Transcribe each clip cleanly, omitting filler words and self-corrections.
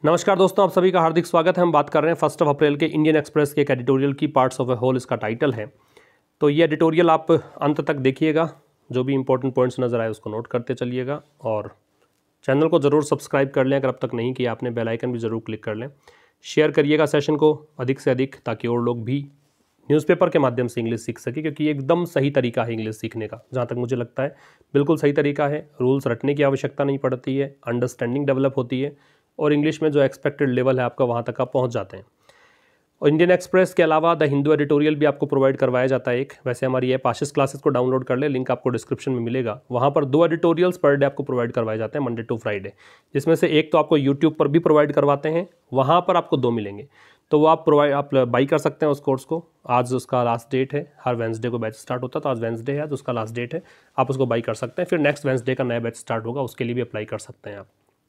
नमस्कार दोस्तों, आप सभी का हार्दिक स्वागत है। हम बात कर रहे हैं 1 अप्रैल के इंडियन एक्सप्रेस के एक एडिटोरियल की, पार्ट्स ऑफ ए होल इसका टाइटल है। तो ये एडिटोरियल आप अंत तक देखिएगा, जो भी इंपॉर्टेंट पॉइंट्स नज़र आए उसको नोट करते चलिएगा और चैनल को ज़रूर सब्सक्राइब कर लें अगर अब तक नहीं किया आपने। बेल आइकन भी ज़रूर क्लिक कर लें। शेयर करिएगा सेशन को अधिक से अधिक, ताकि और लोग भी न्यूज़पेपर के माध्यम से इंग्लिश सीख सके, क्योंकि ये एकदम सही तरीका है इंग्लिश सीखने का। जहाँ तक मुझे लगता है बिल्कुल सही तरीका है। रूल्स रटने की आवश्यकता नहीं पड़ती है, अंडरस्टैंडिंग डेवलप होती है और इंग्लिश में जो एक्सपेक्टेड लेवल है आपका वहाँ तक आप पहुँच जाते हैं। और इंडियन एक्सप्रेस के अलावा द हिंदू एडिटोरियल भी आपको प्रोवाइड करवाया जाता है एक। वैसे हमारी ऐप आशीष क्लासेस को डाउनलोड कर ले, लिंक आपको डिस्क्रिप्शन में मिलेगा। वहाँ पर 2 एडिटोरियल्स पर डे आपको प्रोवाइड करवाए जाते हैं, मंडे टू फ्राइडे, जिसमें से एक तो आपको यूट्यूब पर भी प्रोवाइड करवाते हैं, वहाँ पर आपको 2 मिलेंगे। तो वो आप बाई कर सकते हैं उस कोर्स को। आज उसका लास्ट डेट है, हर वेंसडे को बैच स्टार्ट होता है, तो आज वेंसडे है तो उसका लास्ट डेट है, आप उसको बाई कर सकते हैं। फिर नेक्स्ट वेंसडे का नया बैच स्टार्ट होगा, उसके लिए भी अप्लाई कर सकते हैं आप।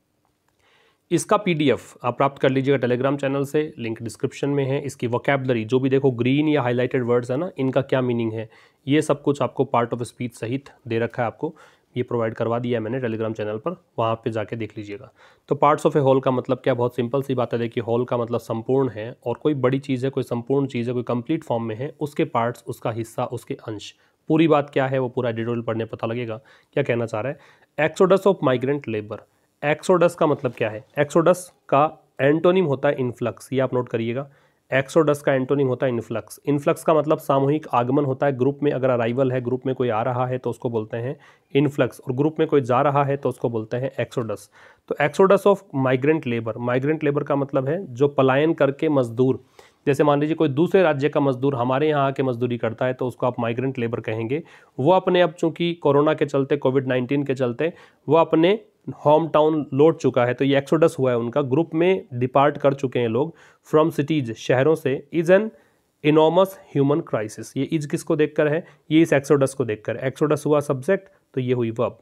इसका पीडीएफ आप प्राप्त कर लीजिएगा टेलीग्राम चैनल से, लिंक डिस्क्रिप्शन में है। इसकी वोकैबुलरी, जो भी देखो ग्रीन या हाईलाइटेड वर्ड्स है ना, इनका क्या मीनिंग है, ये सब कुछ आपको पार्ट ऑफ स्पीच सहित दे रखा है। आपको ये प्रोवाइड करवा दिया है मैंने टेलीग्राम चैनल पर, वहाँ पे जाके देख लीजिएगा। तो पार्ट्स ऑफ ए होल का मतलब क्या, बहुत सिंपल सी बात है। देखिए, होल का मतलब संपूर्ण है, और कोई बड़ी चीज़ है, कोई संपूर्ण चीज़ है, कोई कंप्लीट फॉर्म में है, उसके पार्ट्स, उसका हिस्सा, उसके अंश। पूरी बात क्या है वो पूरा एडिटोरियल पढ़ने पता लगेगा क्या कहना चाह रहा है। Exodus of migrant labour. Exodus का मतलब क्या है? एक्सोडस का एंटोनिम होता है इन्फ्लक्स, ये आप नोट करिएगा। एक्सोडस का एंटोनिम होता है इन्फ्लक्स। इन्फ्लक्स का मतलब सामूहिक आगमन होता है। ग्रुप में अगर अराइवल है, ग्रुप में कोई आ रहा है तो उसको बोलते हैं इन्फ्लक्स, और ग्रुप में कोई जा रहा है तो उसको बोलते हैं एक्सोडस। तो exodus of migrant labour, migrant labour का मतलब है जो पलायन करके मजदूर, जैसे मान लीजिए कोई दूसरे राज्य का मजदूर हमारे यहाँ आके मजदूरी करता है तो उसको आप माइग्रेंट लेबर कहेंगे। वो अपने, अब चूंकि कोरोना के चलते, कोविड-19 के चलते, वो अपने होम टाउन लौट चुका है, तो ये एक्सोडस हुआ है उनका। ग्रुप में डिपार्ट कर चुके हैं लोग फ्रॉम सिटीज, शहरों से। Is an enormous human crisis, ये इज किसको देखकर है? ये इस एक्सोडस को देखकर। एक्सोडस हुआ सब्जेक्ट, तो ये हुई वर्ब।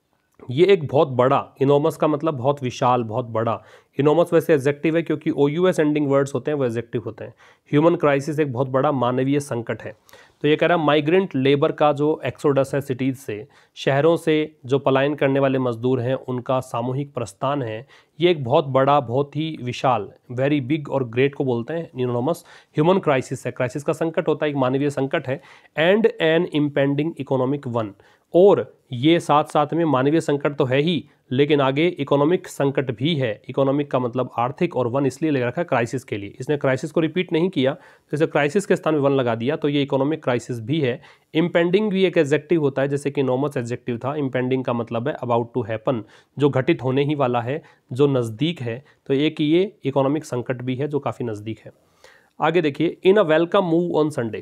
ये एक बहुत बड़ा, इनॉर्मस का मतलब बहुत विशाल, बहुत बड़ा। इनॉर्मस वैसे एडजेक्टिव है, क्योंकि OUS एंडिंग वर्ड्स होते हैं वो एडजेक्टिव होते हैं। ह्यूमन क्राइसिस एक बहुत बड़ा मानवीय संकट है। तो ये कह रहा है माइग्रेंट लेबर का जो एक्सोडस है सिटीज़ से, शहरों से जो पलायन करने वाले मजदूर हैं, उनका सामूहिक प्रस्थान है, ये एक बहुत बड़ा, बहुत ही विशाल, वेरी बिग और ग्रेट को बोलते हैं इनॉर्मस। ह्यूमन क्राइसिस है, क्राइसिस का संकट होता है, एक मानवीय संकट है। And an impending economic one, और ये साथ साथ में मानवीय संकट तो है ही, लेकिन आगे इकोनॉमिक संकट भी है। इकोनॉमिक का मतलब आर्थिक, और वन इसलिए ले रखा है क्राइसिस के लिए। इसने क्राइसिस को रिपीट नहीं किया, तो इसे क्राइसिस के स्थान में वन लगा दिया, तो ये इकोनॉमिक क्राइसिस भी है। इम्पेंडिंग भी एक एडजेक्टिव होता है, जैसे कि इनॉर्मस एडजेक्टिव था। इम्पेंडिंग का मतलब है अबाउट टू हैपन, जो घटित होने ही वाला है, जो नज़दीक है। तो एक ये इकोनॉमिक संकट भी है जो काफ़ी नज़दीक है। आगे देखिए, in a welcome move on Sunday.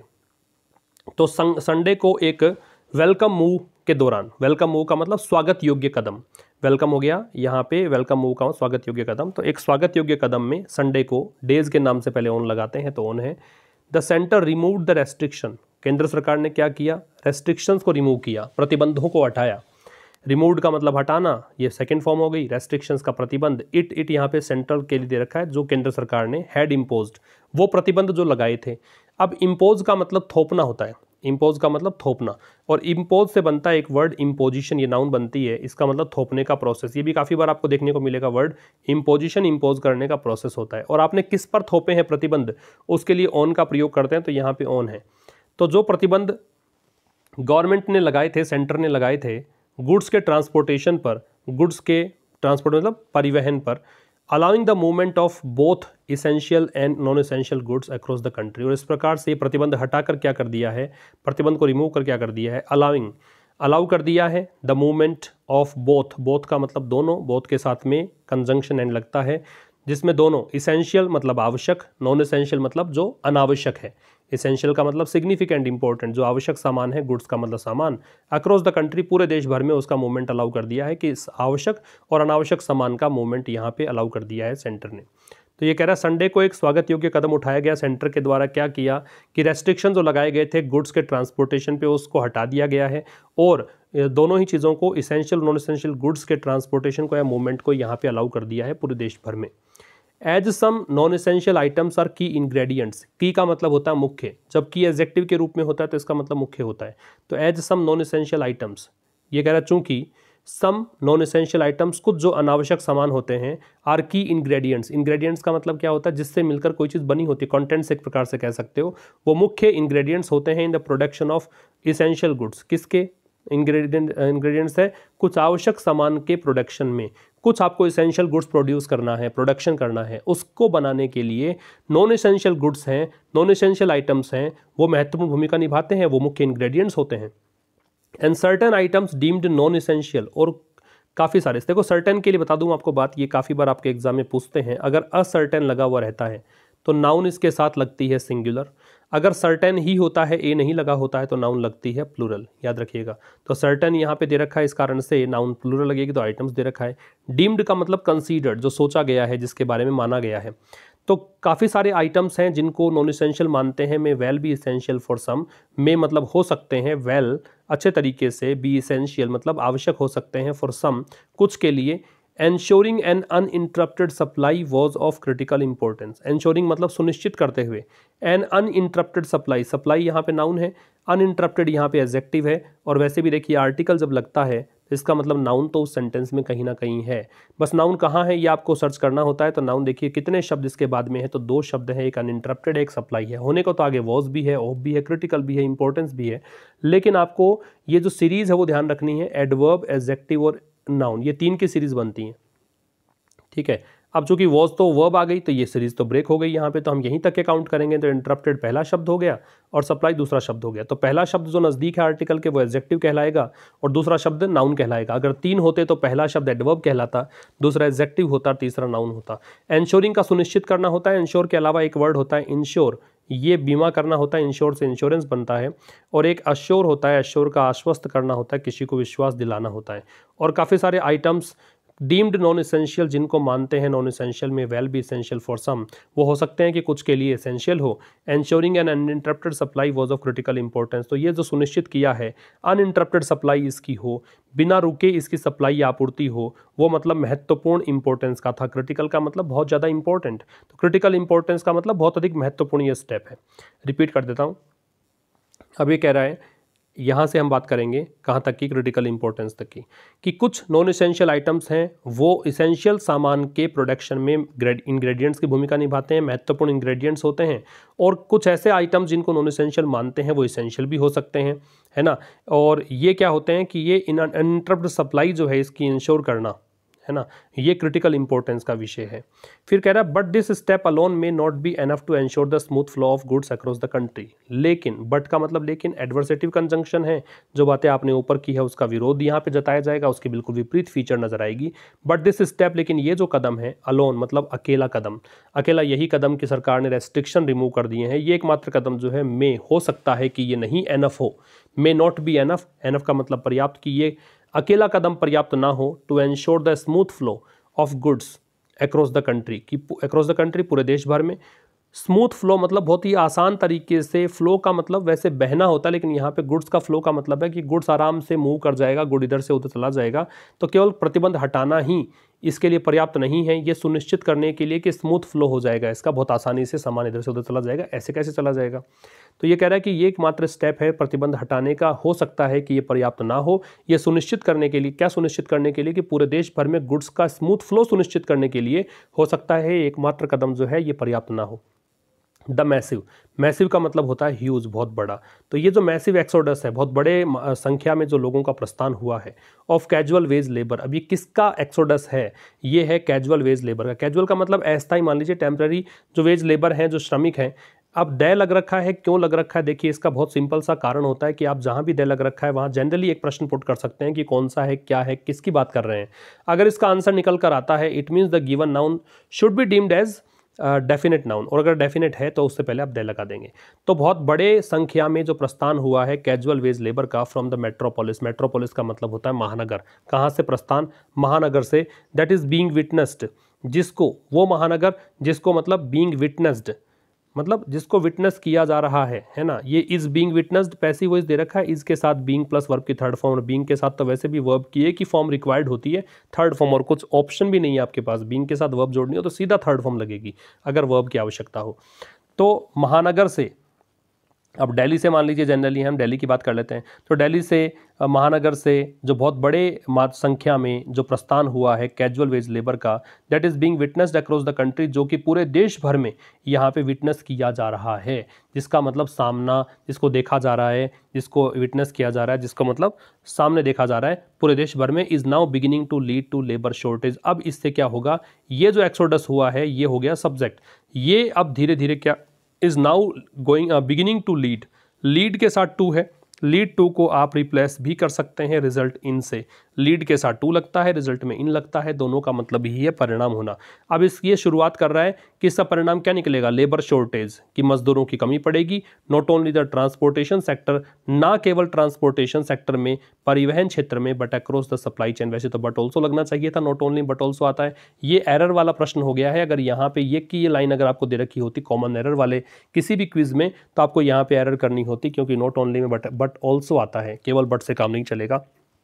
तो संडे को एक वेलकम मूव के दौरान, वेलकम मूव का मतलब स्वागत योग्य कदम। वेलकम हो गया यहाँ पे, वेलकम मूव का स्वागत योग्य कदम। तो एक स्वागत योग्य कदम में संडे को डेज के नाम से पहले ऑन लगाते हैं, तो ऑन है। The centre remove the restriction, केंद्र सरकार ने क्या किया? रेस्ट्रिक्शंस को रिमूव किया, प्रतिबंधों को हटाया। रिमूव्ड का मतलब हटाना, ये सेकंड फॉर्म हो गई। रेस्ट्रिक्शंस का प्रतिबंध, इट यहाँ पे सेंट्रल के लिए दे रखा है, जो केंद्र सरकार ने हैड इम्पोज्ड, वो प्रतिबंध जो लगाए थे। अब इम्पोज का मतलब थोपना होता है, इम्पोज का मतलब थोपना, और इम्पोज से बनता है एक वर्ड इम्पोजिशन, ये नाउन बनती है, इसका मतलब थोपने का प्रोसेस। ये भी काफ़ी बार आपको देखने को मिलेगा वर्ड इम्पोजिशन, इम्पोज करने का प्रोसेस होता है। और आपने किस पर थोपे हैं प्रतिबंध, उसके लिए ऑन का प्रयोग करते हैं, तो यहाँ पे ऑन है। तो जो प्रतिबंध गवर्नमेंट ने लगाए थे, सेंटर ने लगाए थे गुड्स के ट्रांसपोर्टेशन पर, गुड्स के ट्रांसपोर्ट मतलब परिवहन पर, allowing the movement of both essential and non essential goods across the country. और इस प्रकार से प्रतिबंध हटाकर क्या कर दिया है, प्रतिबंध को रिमूव कर क्या कर दिया है, अलाउइंग, अलाउ कर दिया है the movement of both, both का मतलब दोनों, बोथ के साथ में कंजंक्शन एंड लगता है, जिसमें दोनों, इसेंशियल मतलब आवश्यक, नॉन इसेंशियल मतलब जो अनावश्यक है। इसेंशियल का मतलब सिग्निफिकेंट, इंपॉर्टेंट, जो आवश्यक सामान है, गुड्स का मतलब सामान। अक्रॉस द कंट्री, पूरे देश भर में उसका मूवमेंट अलाउ कर दिया है, कि इस आवश्यक और अनावश्यक सामान का मूवमेंट यहाँ पे अलाउ कर दिया है सेंटर ने। तो ये कह रहा है संडे को एक स्वागत योग्य कदम उठाया गया सेंटर के द्वारा। क्या किया कि रेस्ट्रिक्शन जो लगाए गए थे गुड्स के ट्रांसपोर्टेशन पे, उसको हटा दिया गया है, और दोनों ही चीज़ों को, इसेंशियल नॉन इसेंशियल गुड्स के ट्रांसपोर्टेशन को या मूवमेंट को यहाँ पे अलाउ कर दिया है पूरे देश भर में। As some non essential items are key ingredients, key का मतलब होता है मुख्य, जब की एडजेक्टिव के रूप में होता है तो इसका मतलब मुख्य होता है। तो as some non essential items, ये कह रहा है चूंकि सम नॉन एसेंशियल आइटम्स, कुछ जो अनावश्यक सामान होते हैं, आर की इंग्रेडिएंट्स, इंग्रेडिएंट्स का मतलब क्या होता है, जिससे मिलकर कोई चीज़ बनी होती है, कॉन्टेंट्स एक प्रकार से कह सकते हो, वो मुख्य इंग्रेडिएंट्स होते हैं in the production of essential goods. किसके इंग्रेडिएंट्स है, कुछ आवश्यक सामान के प्रोडक्शन में, कुछ आपको इसेंशियल गुड्स प्रोड्यूस करना है, प्रोडक्शन करना है, उसको बनाने के लिए नॉन एसेंशियल गुड्स हैं, नॉन एसेंशियल आइटम्स हैं, वो महत्वपूर्ण भूमिका निभाते हैं, वो मुख्य इंग्रेडिएंट्स होते हैं। And certain items deemed non essential, और काफ़ी सारे, देखो सर्टेन के लिए बता दूं आपको बात, ये काफ़ी बार आपके एग्जाम में पूछते हैं, अगर असर्टेन लगा हुआ रहता है तो नाउन इसके साथ लगती है सिंगुलर, अगर सर्टेन ही होता है, ए नहीं लगा होता है, तो नाउन लगती है प्लूरल, याद रखिएगा। तो सर्टेन यहाँ पे दे रखा है, इस कारण से नाउन प्लूरल लगेगी, तो आइटम्स दे रखा है। डीम्ड का मतलब कंसीडर्ड, जो सोचा गया है, जिसके बारे में माना गया है। तो काफ़ी सारे आइटम्स हैं जिनको नॉन एसेंशियल मानते हैं, may well be essential for some, में मतलब हो सकते हैं, वेल अच्छे तरीके से, बी एसेंशियल मतलब आवश्यक हो सकते हैं, फॉर सम कुछ के लिए। Ensuring an uninterrupted supply was of critical importance, ensuring मतलब सुनिश्चित करते हुए, एन अनइंटरप्टेड सप्लाई, सप्लाई यहाँ पे नाउन है, अनइंटरप्टेड यहाँ पे एडजेक्टिव है, और वैसे भी देखिए आर्टिकल जब लगता है तो इसका मतलब नाउन तो उस सेंटेंस में कहीं ना कहीं है, बस नाउन कहाँ है ये आपको सर्च करना होता है। तो नाउन देखिए कितने शब्द इसके बाद में है, तो 2 शब्द हैं, एक अनइंटरप्टेड, एक सप्लाई है, होने को तो आगे वॉज भी है, ऑफ भी है, क्रिटिकल भी है, इंपॉर्टेंस भी है, लेकिन आपको ये जो सीरीज है वो ध्यान रखनी है, एडवर्ब, एडजेक्टिव और नाउन, ये 3 की सीरीज बनती है, ठीक है। अब चूंकि वॉज तो वर्ब आ गई, तो ये सीरीज तो ब्रेक हो गई यहाँ पे, तो हम यहीं तक के काउंट करेंगे, तो इंटरप्टेड पहला शब्द हो गया और सप्लाई दूसरा शब्द हो गया। तो पहला शब्द जो नज़दीक है आर्टिकल के वो एडजेक्टिव कहलाएगा और दूसरा शब्द नाउन कहलाएगा। अगर 3 होते तो पहला शब्द एडवर्ब कहलाता, दूसरा एडजेक्टिव होता, तीसरा नाउन होता। एंश्योरिंग का सुनिश्चित करना होता है, एंश्योर के अलावा एक वर्ड होता है इंश्योर, ये बीमा करना होता है, इंश्योर से इंश्योरेंस बनता है, और एक अश्योर होता है, अश्योर का आश्वस्त करना होता है, किसी को विश्वास दिलाना होता है। और काफ़ी सारे आइटम्स डीम्ड नॉन एसेंशियल, जिनको मानते हैं non essential may well be essential for some, वो हो सकते हैं कि कुछ के लिए एसेंशियल हो। Ensuring an uninterrupted supply was of critical importance, तो ये जो सुनिश्चित किया है अनइंटरप्टेड सप्लाई इसकी हो, बिना रुके इसकी सप्लाई या आपूर्ति हो, वो मतलब महत्वपूर्ण इंपॉर्टेंस का था। क्रिटिकल का मतलब बहुत ज़्यादा इंपॉर्टेंट, तो क्रिटिकल इंपॉर्टेंस का मतलब बहुत अधिक महत्वपूर्ण ये स्टेप है। रिपीट कर देता हूँ, अब ये कह रहा है, यहाँ से हम बात करेंगे कहाँ तक की, क्रिटिकल इंपॉर्टेंस तक की, कि कुछ नॉन एसेंशियल आइटम्स हैं वो इसेंशियल सामान के प्रोडक्शन में इंग्रेडिएंट्स की भूमिका निभाते हैं, महत्वपूर्ण इंग्रेडिएंट्स होते हैं, और कुछ ऐसे आइटम्स जिनको नॉन एसेंशियल मानते हैं वो इसेंशियल भी हो सकते हैं, है ना। और ये क्या होते हैं कि ये अनइंटरप्टेड सप्लाई जो है इसकी इंश्योर करना, है ना, ये क्रिटिकल इंपॉर्टेंस का विषय है। फिर कह रहा है but this step alone may not be enough to ensure the smooth flow of goods across the country, लेकिन, बट का मतलब लेकिन, एडवर्सेटिव कंजंक्शन है, जो बातें आपने ऊपर की है उसका विरोध यहाँ पे जताया जाएगा, उसकी बिल्कुल विपरीत फीचर नजर आएगी। बट दिस स्टेप, लेकिन ये जो कदम है, अलोन मतलब अकेला कदम, अकेला यही कदम कि सरकार ने रेस्ट्रिक्शन रिमूव कर दिए हैं, ये एकमात्र कदम जो है मे, हो सकता है कि ये नहीं एनफ हो, मे नॉट बी एनफ, एनफ का मतलब पर्याप्त, कि ये अकेला कदम पर्याप्त ना हो, to ensure the smooth flow of goods across the country, कि अक्रॉस द कंट्री पूरे देश भर में। स्मूथ फ्लो मतलब बहुत ही आसान तरीके से, फ्लो का मतलब वैसे बहना होता है, लेकिन यहाँ पे गुड्स का फ्लो का मतलब है कि गुड्स आराम से मूव कर जाएगा, गुड इधर से उधर चला जाएगा। तो केवल प्रतिबंध हटाना ही इसके लिए पर्याप्त नहीं है, ये सुनिश्चित करने के लिए कि स्मूथ फ्लो हो जाएगा इसका, बहुत आसानी से सामान इधर से उधर चला जाएगा, ऐसे कैसे चला जाएगा। तो ये कह रहा है कि ये एकमात्र स्टेप है प्रतिबंध हटाने का, हो सकता है कि ये पर्याप्त ना हो, ये सुनिश्चित करने के लिए, क्या सुनिश्चित करने के लिए, कि पूरे देश भर में गुड्स का स्मूथ फ्लो सुनिश्चित करने के लिए हो सकता है एकमात्र कदम जो है ये पर्याप्त ना हो। द मैसिव, मैसिव का मतलब होता है ह्यूज, बहुत बड़ा। तो ये जो मैसिव एक्सोडस है, बहुत बड़े संख्या में जो लोगों का प्रस्थान हुआ है, ऑफ कैजुअल वेज लेबर, अब ये किसका एक्सोडस है, ये है कैजुअल वेज लेबर का। कैजुअल का मतलब अस्थायी, मान लीजिए टेम्पररी, जो वेज लेबर हैं, जो श्रमिक हैं। अब डे लग रखा है, क्यों लग रखा है, देखिए इसका बहुत सिंपल सा कारण होता है कि आप जहां भी डे लग रखा है वहां जनरली एक प्रश्न पुट कर सकते हैं कि कौन सा है, क्या है, किसकी बात कर रहे हैं। अगर इसका आंसर निकल कर आता है, it means the given noun should be deemed as definite noun, और अगर डेफिनेट है तो उससे पहले आप डे लगा देंगे। तो बहुत बड़े संख्या में जो प्रस्थान हुआ है कैजुअल वेज लेबर का फ्रॉम द मेट्रोपोलिस, मेट्रोपोलिस का मतलब होता है महानगर, कहाँ से प्रस्थान, महानगर से, दैट इज बीइंग विटनेस्ड, जिसको, वो महानगर जिसको मतलब बीइंग विटनेस्ड मतलब जिसको विटनेस किया जा रहा है ना। ये is being witnessed passive voice दे रखा है, इज के साथ बीइंग प्लस वर्ब की थर्ड फॉर्म, और बीइंग के साथ तो वैसे भी वर्ब की एक ही फॉर्म रिक्वायर्ड होती है, थर्ड फॉर्म, और कुछ ऑप्शन भी नहीं है आपके पास, बीइंग के साथ वर्ब जोड़नी हो तो सीधा थर्ड फॉर्म लगेगी अगर वर्ब की आवश्यकता हो। तो महानगर से अब दिल्ली से मान लीजिए, जनरली हम दिल्ली की बात कर लेते हैं, तो दिल्ली से महानगर से जो बहुत बड़े संख्या में जो प्रस्थान हुआ है कैजुअल वेज लेबर का, that is being witnessed across the country, जो कि पूरे देश भर में यहाँ पे विटनेस किया जा रहा है, जिसका मतलब सामना, जिसको देखा जा रहा है, जिसको विटनेस किया जा रहा है, जिसका मतलब सामने देखा जा रहा है पूरे देश भर में, is now beginning to lead to labour shortage. अब इससे क्या होगा, ये जो एक्सोडस हुआ है ये हो गया सब्जेक्ट, ये अब धीरे धीरे क्या is now going beginning to lead के साथ टू है, लीड टू को आप रिप्लेस भी कर सकते हैं रिजल्ट इन से, लीड के साथ टू लगता है, रिजल्ट में इन लगता है, दोनों का मतलब ही है परिणाम होना। अब ये शुरुआत कर रहा है कि इसका परिणाम क्या निकलेगा, लेबर शॉर्टेज, की मजदूरों की कमी पड़ेगी, not only the transportation sector, ना केवल ट्रांसपोर्टेशन सेक्टर में, परिवहन क्षेत्र में, but across the supply chain. वैसे तो बट ऑल्सो लगना चाहिए था, नॉट ओनली बट ऑल्सो आता है, ये एरर वाला प्रश्न हो गया है। अगर यहाँ पे ये लाइन अगर आपको दे रखी होती कॉमन एरर वाले किसी भी क्विज में, तो आपको यहाँ पे एरर करनी होती, क्योंकि नॉट ओनली में बट ऑल्सो आता है, केवल बट से काम नहीं चलेगा।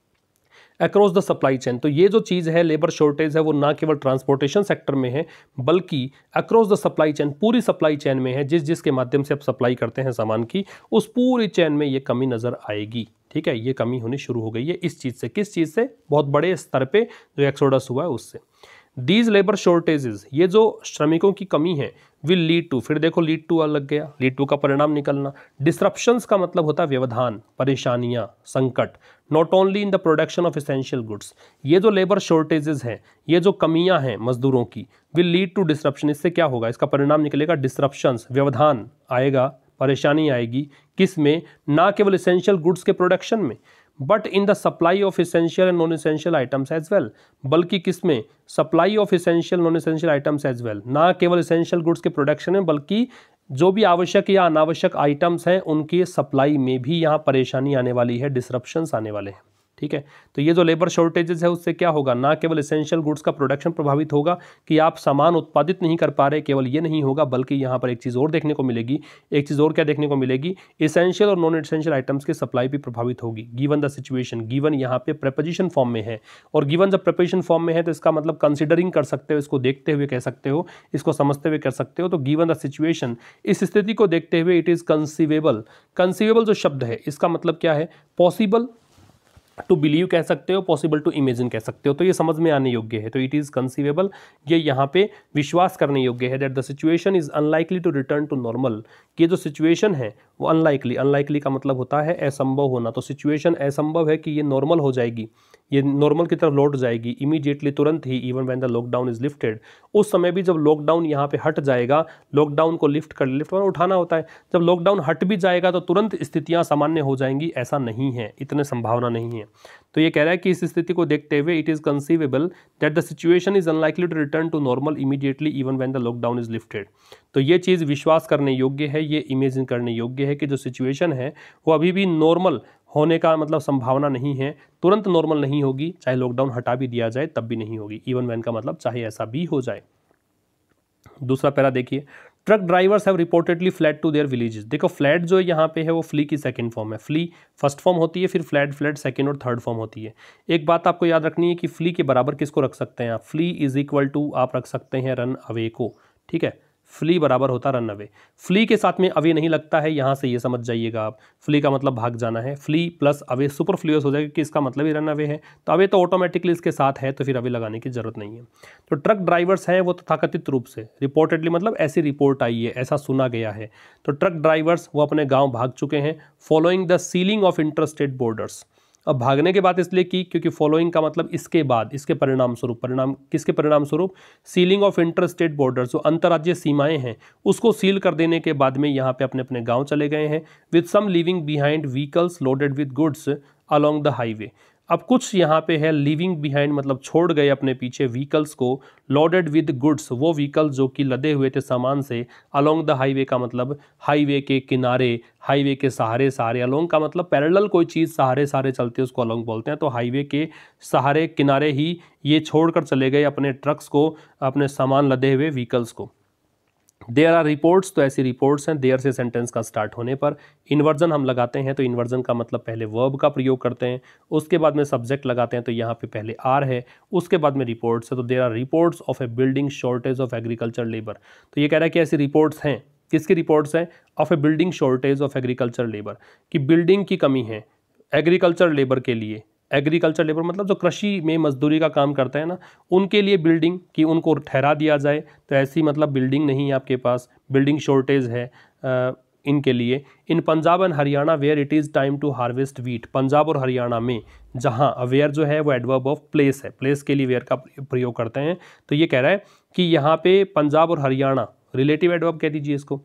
अक्रॉस द सप्लाई चेन, तो ये जो चीज़ है लेबर शॉर्टेज है, वो ना केवल ट्रांसपोर्टेशन सेक्टर में है, बल्कि अक्रॉस द सप्लाई चेन, पूरी सप्लाई चेन में है, जिसके माध्यम से आप सप्लाई करते हैं सामान की, उस पूरी चेन में ये कमी नज़र आएगी। ठीक है, ये कमी होनी शुरू हो गई है इस चीज़ से, किस चीज़ से, बहुत बड़े स्तर पे जो एक्सोडस हुआ है उससे। दीज लेबर शॉर्टेजेस, ये जो श्रमिकों की कमी है, विल लीड टू, फिर देखो लीड टू लग गया, लीड टू का परिणाम निकलना, डिसरप्शंस का मतलब होता है व्यवधान, परेशानियां, संकट, not only in the production of essential goods. ये जो लेबर शॉर्टेजेस हैं, ये जो कमियां हैं मजदूरों की, विल लीड टू डिसरप्शन, इससे क्या होगा, इसका परिणाम निकलेगा डिसरप्शंस, व्यवधान आएगा, परेशानी आएगी, किस में, ना केवल एसेंशियल गुड्स के प्रोडक्शन में, but in the supply of essential and non essential items as well, बल्कि किसमें, supply of essential non essential items as well, ना केवल इसेंशियल गुड्स के प्रोडक्शन में, बल्कि जो भी आवश्यक या अनावश्यक आइटम्स हैं उनकी सप्लाई में भी यहाँ परेशानी आने वाली है, डिसरप्शंस आने वाले हैं। ठीक है, तो ये जो लेबर शॉर्टेजेस है उससे क्या होगा, ना केवल एसेंशियल गुड्स का प्रोडक्शन प्रभावित होगा कि आप सामान उत्पादित नहीं कर पा रहे, केवल ये नहीं होगा, बल्कि यहाँ पर एक चीज़ और देखने को मिलेगी, एक चीज़ और क्या देखने को मिलेगी, एसेंशियल और नॉन एसेंशियल आइटम्स की सप्लाई भी प्रभावित होगी। गिवन द सिचुएशन, गिवन यहाँ पे प्रेपोजिशन फॉर्म में है, और गिवन जब प्रेपोजिशन फॉर्म में है तो इसका मतलब कंसिडरिंग कर सकते हो, इसको देखते हुए कह सकते हो, इसको समझते हुए कर सकते हो। तो गिवन द सिचुएशन, इस स्थिति को देखते हुए, इट इज़ कंसीवेबल, कंसीवेबल जो शब्द है इसका मतलब क्या है, पॉसिबल टू बिलीव कह सकते हो, पॉसिबल टू इमेजिन कह सकते हो, तो ये समझ में आने योग्य है। तो इट इज़ कंसीवेबल, ये यहाँ पे विश्वास करने योग्य है, that the situation is unlikely to return to normal, कि जो सिचुएशन है वो अनलाइकली, अनलाइकली का मतलब होता है असंभव होना, तो सिचुएशन असंभव है कि ये नॉर्मल हो जाएगी, ये नॉर्मल की तरफ लौट जाएगी इमीडिएटली, तुरंत ही, even when the lockdown is lifted, उस समय भी जब लॉकडाउन यहाँ पे हट जाएगा, लॉकडाउन को लिफ्ट उठाना होता है, जब लॉकडाउन हट भी जाएगा तो तुरंत स्थितियाँ सामान्य हो जाएंगी, ऐसा नहीं है, इतने संभावना नहीं है। तो ये कह रहा है कि इस स्थिति को देखते हुए it is conceivable that the situation is unlikely to return to normal immediately even when the lockdown is lifted. तो ये चीज़ विश्वास करने योग्य है, ये इमेजिन करने योग्य है कि जो सिचुएशन है वो अभी भी नॉर्मल होने का मतलब संभावना नहीं है, तुरंत नॉर्मल नहीं होगी, चाहे लॉकडाउन हटा भी दिया जाए तब भी नहीं होगी, इवन व्हेन का मतलब चाहे ऐसा भी हो जाए। दूसरा पैरा देखिए, truck drivers have reportedly fled to their villages. देखो फ्लैड जो यहाँ पे है वो फ्ली की सेकंड फॉर्म है, फ्ली फर्स्ट फॉर्म होती है, फिर फ्लैड सेकंड और थर्ड फॉर्म होती है। एक बात आपको याद रखनी है कि फ्ली के बराबर किसको रख सकते हैं आप, फ्ली इज इक्वल टू आप रख सकते हैं रन अवे को। ठीक है, फ्ली बराबर होता रन अवे, फ्ली के साथ में अवे नहीं लगता है, यहाँ से ये समझ जाइएगा आप, फ्ली का मतलब भाग जाना है, फ्ली प्लस अवे सुपरफ्लुअस हो जाएगा कि इसका मतलब ही रन अवे है, तो अवे तो ऑटोमेटिकली इसके साथ है, तो फिर अवे लगाने की जरूरत नहीं है। तो ट्रक ड्राइवर्स हैं वो तथाकथित रूप से, रिपोर्टेडली मतलब ऐसी रिपोर्ट आई है, ऐसा सुना गया है, तो ट्रक ड्राइवर्स वो अपने गाँव भाग चुके हैं, following the sealing off interstate borders. अब भागने के बाद इसलिए की क्योंकि फॉलोइंग का मतलब इसके बाद, इसके परिणाम स्वरूप, परिणाम किसके परिणाम स्वरूप, सीलिंग ऑफ इंटरस्टेट बॉर्डर्स, जो अंतर्राज्यीय सीमाएं हैं उसको सील कर देने के बाद में यहाँ पे अपने अपने गांव चले गए हैं, with some living behind vehicles loaded with goods along the highway. अब कुछ यहाँ पे है लिविंग बिहाइंड मतलब छोड़ गए अपने पीछे व्हीकल्स को, लोडेड विद गुड्स वो व्हीकल्स जो कि लदे हुए थे सामान से, अलोंग द हाईवे का मतलब हाईवे के किनारे, हाईवे के सहारे सहारे, अलोंग का मतलब पैरेलल कोई चीज़ सहारे सहारे चलती है उसको अलोंग बोलते हैं, तो हाईवे के सहारे किनारे ही ये छोड़कर चले गए अपने ट्रक्स को, अपने सामान लदे हुए व्हीकल्स को। देयर आर रिपोर्ट्स, तो ऐसी रिपोर्ट्स हैं, देयर से सेंटेंस का स्टार्ट होने पर इन्वर्जन हम लगाते हैं, तो इन्वर्जन का मतलब पहले वर्ब का प्रयोग करते हैं, उसके बाद में सब्जेक्ट लगाते हैं, तो यहाँ पे पहले आर है, उसके बाद में रिपोर्ट्स है, तो there are reports of a building shortage of agriculture labour. तो ये कह रहा है कि ऐसी रिपोर्ट्स हैं, किसकी रिपोर्ट्स हैं? Of a building shortage of agriculture labour, कि बिल्डिंग की कमी है एग्रीकल्चर लेबर के लिए। एग्रीकल्चर लेबर मतलब जो कृषि में मजदूरी का काम करते हैं ना, उनके लिए बिल्डिंग की उनको ठहरा दिया जाए, तो ऐसी मतलब बिल्डिंग नहीं है आपके पास, बिल्डिंग शॉर्टेज है इनके लिए। In Punjab and Haryana where it is time to harvest wheat, Punjab और हरियाणा में जहाँ वेयर जो है वो एडवर्ब ऑफ प्लेस है, प्लेस के लिए वेयर का प्रयोग करते हैं। तो ये कह रहा है कि यहाँ पे पंजाब और हरियाणा, रिलेटिव एडवर्ब कह दीजिए इसको।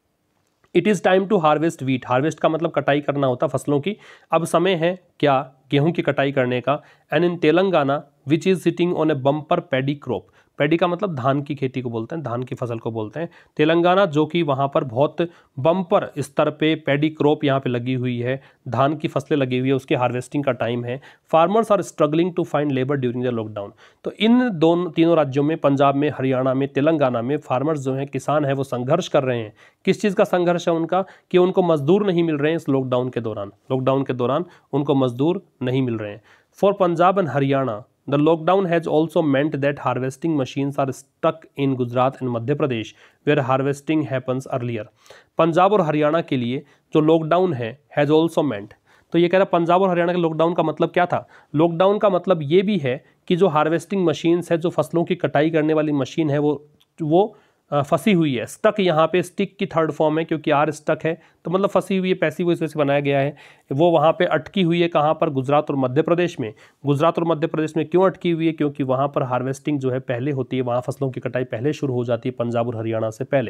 It is time to harvest wheat, harvest का मतलब कटाई करना होता फसलों की, अब समय है क्या? गेहूं की कटाई करने का। And in Telangana which is sitting on a bumper paddy crop, paddy का मतलब धान की खेती को बोलते हैं, धान की फसल को बोलते हैं। तेलंगाना जो कि वहाँ पर बहुत बम्पर स्तर पे पैडी क्रॉप यहाँ पे लगी हुई है, धान की फसलें लगी हुई है, उसकी हार्वेस्टिंग का टाइम है। Farmers are struggling to find labour during the lockdown. तो इन तीनों राज्यों में, पंजाब में, हरियाणा में, तेलंगाना में फार्मर्स जो हैं, किसान हैं, वो संघर्ष कर रहे हैं। किस चीज़ का संघर्ष है उनका? कि उनको मजदूर नहीं मिल रहे हैं इस लॉकडाउन के दौरान, लॉकडाउन के दौरान उनको मजदूर नहीं मिल रहे हैं। For Punjab and Haryana The lockdown has also meant that harvesting machines are stuck in Gujarat and Madhya Pradesh, where harvesting happens earlier. Punjab और हरियाणा के लिए जो लॉकडाउन है has also meant, तो ये कह रहा है पंजाब और हरियाणा के लॉकडाउन का मतलब क्या था? लॉकडाउन का मतलब ये भी है कि जो हार्वेस्टिंग मशीन्स है, जो फसलों की कटाई करने वाली मशीन है, वो फंसी हुई है। स्टक यहाँ पे स्टिक की थर्ड फॉर्म है, क्योंकि आर स्टक है तो मतलब फंसी हुई है, पैसिव वॉइस से बनाया गया है। वो वहाँ पे अटकी हुई है, कहाँ पर? गुजरात और मध्य प्रदेश में। गुजरात और मध्य प्रदेश में क्यों अटकी हुई है? क्योंकि वहाँ पर हार्वेस्टिंग जो है पहले होती है, वहाँ फसलों की कटाई पहले शुरू हो जाती है पंजाब और हरियाणा से पहले।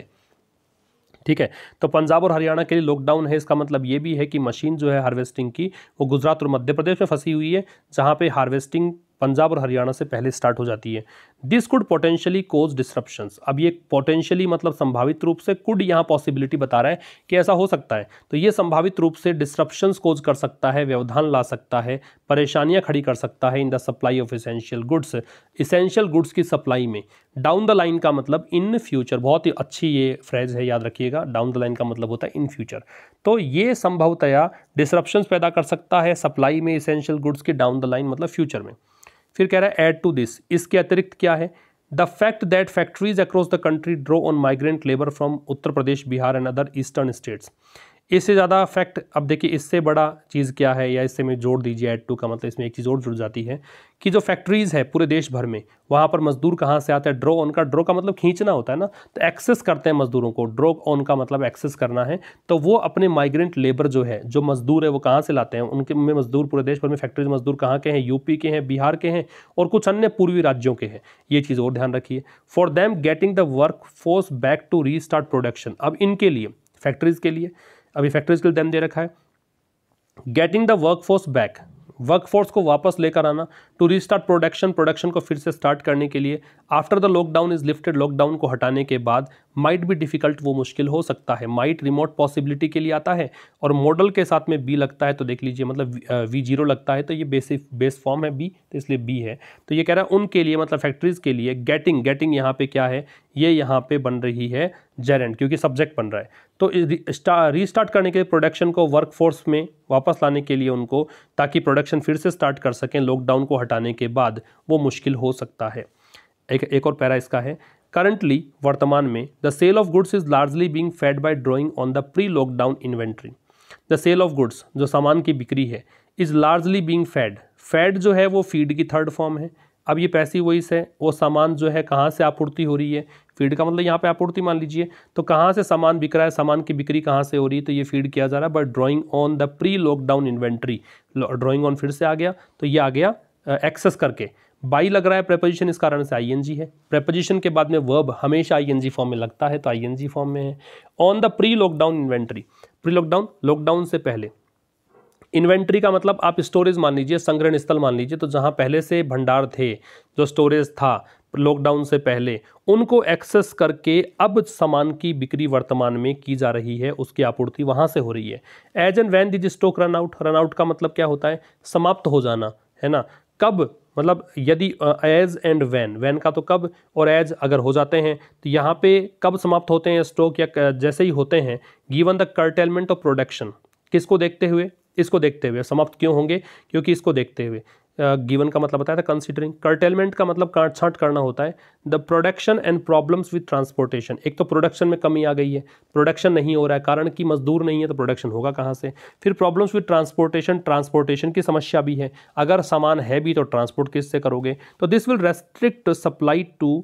ठीक है, तो पंजाब और हरियाणा के लिए लॉकडाउन है, इसका मतलब ये भी है कि मशीन जो है हार्वेस्टिंग की वो गुजरात और मध्य प्रदेश में फंसी हुई है, जहाँ पे हार्वेस्टिंग पंजाब और हरियाणा से पहले स्टार्ट हो जाती है। This could potentially cause disruptions, अब ये पोटेंशियली मतलब संभावित रूप से, कुड यहाँ पॉसिबिलिटी बता रहा है कि ऐसा हो सकता है, तो ये संभावित रूप से डिस्रप्शंस कोज कर सकता है, व्यवधान ला सकता है, परेशानियां खड़ी कर सकता है in the supply of essential goods, essential goods की सप्लाई में। डाउन द लाइन का मतलब इन फ्यूचर, बहुत ही अच्छी ये फ्रेज है, याद रखिएगा। डाउन द लाइन का मतलब होता है इन फ्यूचर, तो ये संभवतया डिस्रप्शंस पैदा कर सकता है सप्लाई में एसेंशियल गुड्स की, डाउन द लाइन मतलब फ्यूचर में। फिर कह रहा है ऐड टू दिस, इसके अतिरिक्त क्या है? The fact that factories across the country draw on migrant labour from Uttar Pradesh, Bihar and other eastern states. इससे ज़्यादा फैक्ट, अब देखिए इससे बड़ा चीज़ क्या है, या इससे में जोड़ दीजिए ऐड टू का मतलब इसमें एक चीज़ और जुड़ जाती है कि जो फैक्ट्रीज़ है पूरे देश भर में, वहाँ पर मजदूर कहाँ से आते हैं? ड्रॉ ऑन का, ड्रॉ का मतलब खींचना होता है ना, तो एक्सेस करते हैं मजदूरों को, ड्रॉ ऑन का मतलब एक्सेस करना है। तो वो अपने माइग्रेंट लेबर जो है, जो मजदूर है, वो कहाँ से लाते हैं? उनके में मजदूर पूरे देश भर में फैक्ट्रीज मजदूर कहाँ के हैं? यूपी के हैं, बिहार के हैं और कुछ अन्य पूर्वी राज्यों के हैं। ये चीज़ और ध्यान रखिए। For them getting the work force back to restart production, अब इनके लिए, फैक्ट्रीज के लिए, अभी फैक्ट्रीज के लिए देम दे रखा है, getting the workforce back, workforce को वापस लेकर आना, टू रीस्टार्ट प्रोडक्शन, प्रोडक्शन को फिर से स्टार्ट करने के लिए, after the lockdown is lifted, lockdown को हटाने के बाद, माइट बी डिफिकल्ट, वो मुश्किल हो सकता है। माइट रिमोट पॉसिबिलिटी के लिए आता है और मॉडल के साथ में बी लगता है, तो देख लीजिए मतलब V0 लगता है, तो ये बेस फॉर्म है बी, तो इसलिए बी है। तो ये कह रहा है उनके लिए, मतलब फैक्ट्रीज के लिए, गेटिंग यहाँ पे क्या है? ये यहाँ पे बन रही है जेरेंट, क्योंकि सब्जेक्ट बन रहा है। तो रीस्टार्ट करने के लिए प्रोडक्शन को वर्कफोर्स में वापस लाने के लिए उनको, ताकि प्रोडक्शन फिर से स्टार्ट कर सकें लॉकडाउन को हटाने के बाद, वो मुश्किल हो सकता है। एक और पैरा इसका है, करंटली, वर्तमान में, the sale of goods is largely being fed by drawing on the pre lockdown inventory. The sale of goods, जो सामान की बिक्री है, is largely being fed, fed जो है वो फीड की थर्ड फॉर्म है। अब ये पैसिव वॉइस है, वो सामान जो है कहाँ से आपूर्ति हो रही है? फीड का मतलब यहाँ पे आपूर्ति मान लीजिए, तो कहाँ से सामान बिक रहा है, सामान की बिक्री कहाँ से हो रही है? तो ये फीड किया जा रहा है by drawing on the pre lockdown inventory. Drawing on फिर से आ गया, तो ये आ गया एक्सेस करके। बाई लग रहा है प्रेपोजिशन, इस कारण से आईएनजी है। प्रेपोजिशन के बाद में वर्ब हमेशा आईएनजी फॉर्म में लगता है, तो आईएनजी फॉर्म में है। On the pre lockdown inventory, pre lockdown, lockdown से पहले। इन्वेंट्री का मतलब आप स्टोरेज मान लीजिए, संग्रहण स्थल मान लीजिए, तो जहाँ पहले से भंडार थे, जो स्टोरेज था लॉकडाउन से पहले, उनको एक्सेस करके अब सामान की बिक्री वर्तमान में की जा रही है, उसकी आपूर्ति वहाँ से हो रही है। As and when these stock run out, run out का मतलब क्या होता है? समाप्त हो जाना, है ना। कब मतलब यदि एज एंड वैन, वैन का तो कब और एज अगर हो जाते हैं, तो यहाँ पे कब समाप्त होते हैं स्टॉक, या जैसे ही होते हैं, given the curtailment of production, किसको देखते हुए? इसको देखते हुए। समाप्त क्यों होंगे? क्योंकि इसको देखते हुए, गिवन का मतलब बताया था कंसीडरिंग। कर्टेलमेंट का मतलब काट छांट करना होता है। The production and problems with transportation, एक तो प्रोडक्शन में कमी आ गई है, प्रोडक्शन नहीं हो रहा है, कारण कि मजदूर नहीं है तो प्रोडक्शन होगा कहाँ से। फिर प्रॉब्लम्स विद ट्रांसपोर्टेशन, ट्रांसपोर्टेशन की समस्या भी है, अगर सामान है भी तो ट्रांसपोर्ट किससे करोगे। तो this will restrict supply to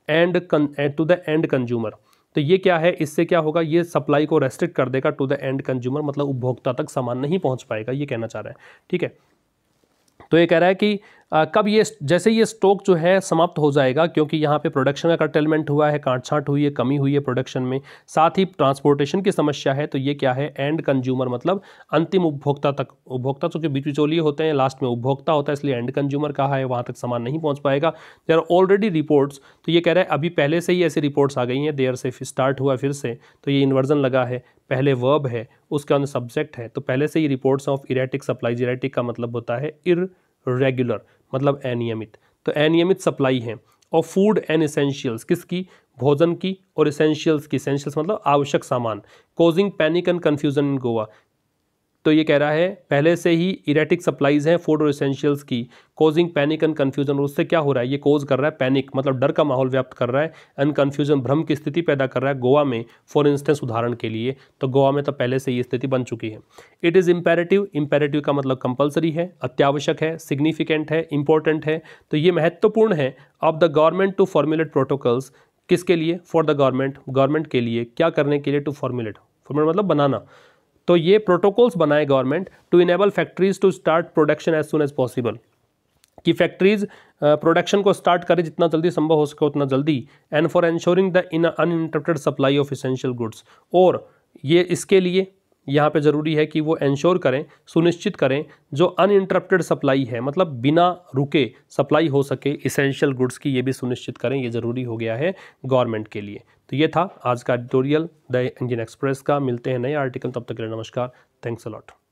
the end consumer. तो ये क्या है, इससे क्या होगा, ये सप्लाई को रेस्ट्रिक्ट कर देगा टू द एंड कंज्यूमर, मतलब उपभोक्ता तक सामान नहीं पहुंच पाएगा, ये कहना चाह रहा है। ठीक है, तो ये कह रहा है कि कब ये जैसे ये स्टॉक जो है समाप्त हो जाएगा, क्योंकि यहाँ पे प्रोडक्शन का कर्टेलमेंट हुआ है, काट छांट हुई है, कमी हुई है प्रोडक्शन में, साथ ही ट्रांसपोर्टेशन की समस्या है। तो ये क्या है, एंड कंज्यूमर, मतलब अंतिम उपभोक्ता तक। उपभोक्ता चूंकि बीच बिचौलिए होते हैं, लास्ट में उपभोक्ता होता है, इसलिए एंड कंज्यूमर कहा है, वहाँ तक सामान नहीं पहुँच पाएगा। देयर आर ऑलरेडी रिपोर्ट्स, तो ये कह रहा है अभी पहले से ही ऐसी रिपोर्ट्स आ गई हैं, देयर से स्टार्ट हुआ फिर से, तो ये इन्वर्जन लगा है, पहले वर्ब है उसके अंदर सब्जेक्ट है, तो पहले से ही reports of erratic supplies, erratic का मतलब होता है इररेगुलर, मतलब अनियमित, तो अनियमित सप्लाई है। और फूड एंड एसेंशियल्स, किसकी, भोजन की, और एसेंशियल्स की, एसेंशियल्स मतलब आवश्यक सामान, causing panic and confusion in Goa. तो ये कह रहा है पहले से ही इरेटिक सप्लाईज हैं फूड और एसेंशियल्स की, कॉजिंग पैनिक एंड कन्फ्यूजन, उससे क्या हो रहा है, ये कोज कर रहा है पैनिक, मतलब डर का माहौल व्याप्त कर रहा है, एंड कन्फ्यूजन, भ्रम की स्थिति पैदा कर रहा है गोवा में। फॉर इंस्टेंस, उदाहरण के लिए, तो गोवा में तो पहले से ये स्थिति बन चुकी है। इट इज़ इम्पेरेटिव, इम्पेरेटिव का मतलब कंपलसरी है, अत्यावश्यक है, सिग्निफिकेंट है, इंपॉर्टेंट है, तो ये महत्वपूर्ण है of the government to formulate protocols, किसके लिए, फॉर द गवर्नमेंट, गवर्नमेंट के लिए, क्या करने के लिए, टू फॉर्मुलेट, फॉर्मुलेट मतलब बनाना, तो ये प्रोटोकॉल्स बनाए government to enable factories to start production as soon as possible, कि फैक्ट्रीज प्रोडक्शन को स्टार्ट करें जितना जल्दी संभव हो सके उतना जल्दी, and for ensuring the uninterrupted supply of essential goods, और ये इसके लिए यहाँ पे ज़रूरी है कि वो एंश्योर करें, सुनिश्चित करें, जो अनइंटरप्टेड सप्लाई है, मतलब बिना रुके सप्लाई हो सके एसेंशियल गुड्स की, ये भी सुनिश्चित करें, ये ज़रूरी हो गया है गवर्नमेंट के लिए। तो ये था आज का एडिटोरियल द इंडियन एक्सप्रेस का। मिलते हैं नए आर्टिकल, तब तक के लिए नमस्कार, थैंक्स अ लॉट।